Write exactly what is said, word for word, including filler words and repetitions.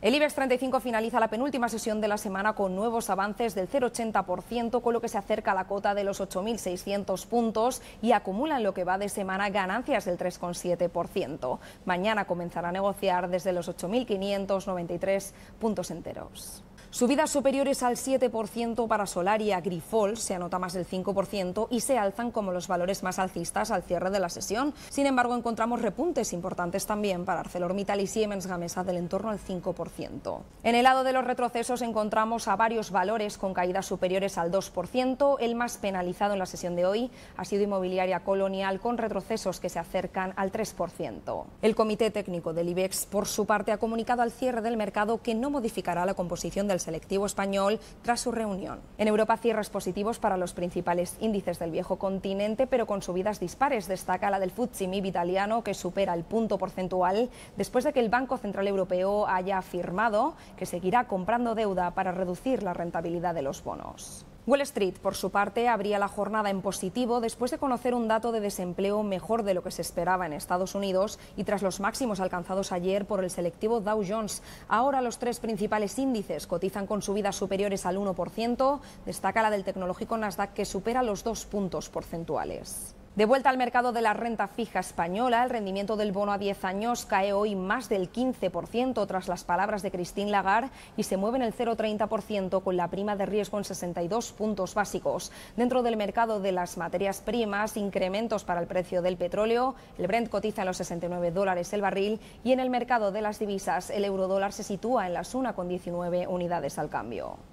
El IBEX treinta y cinco finaliza la penúltima sesión de la semana con nuevos avances del cero coma ochenta por ciento, con lo que se acerca a la cota de los ocho mil seiscientos puntos y acumula en lo que va de semana ganancias del tres coma siete por ciento. Mañana comenzará a negociar desde los ocho mil quinientos noventa y tres puntos enteros. Subidas superiores al siete por ciento para Solaria, Grifols se anota más del cinco por ciento y se alzan como los valores más alcistas al cierre de la sesión. Sin embargo, encontramos repuntes importantes también para ArcelorMittal y Siemens Gamesa del entorno al cinco por ciento. En el lado de los retrocesos encontramos a varios valores con caídas superiores al dos por ciento. El más penalizado en la sesión de hoy ha sido Inmobiliaria Colonial, con retrocesos que se acercan al tres por ciento. El Comité Técnico del IBEX, por su parte, ha comunicado al cierre del mercado que no modificará la composición del selectivo español tras su reunión. En Europa, cierres positivos para los principales índices del viejo continente, pero con subidas dispares. Destaca la del F T S E M I B italiano, que supera el punto porcentual después de que el Banco Central Europeo haya afirmado que seguirá comprando deuda para reducir la rentabilidad de los bonos. Wall Street, por su parte, abría la jornada en positivo después de conocer un dato de desempleo mejor de lo que se esperaba en Estados Unidos y tras los máximos alcanzados ayer por el selectivo Dow Jones. Ahora los tres principales índices cotizan con subidas superiores al uno por ciento. Destaca la del tecnológico Nasdaq, que supera los dos puntos porcentuales. De vuelta al mercado de la renta fija española, el rendimiento del bono a diez años cae hoy más del quince por ciento tras las palabras de Christine Lagarde y se mueve en el cero coma treinta por ciento con la prima de riesgo en sesenta y dos puntos básicos. Dentro del mercado de las materias primas, incrementos para el precio del petróleo. El Brent cotiza en los sesenta y nueve dólares el barril y en el mercado de las divisas el euro dólar se sitúa en las una coma diecinueve unidades al cambio.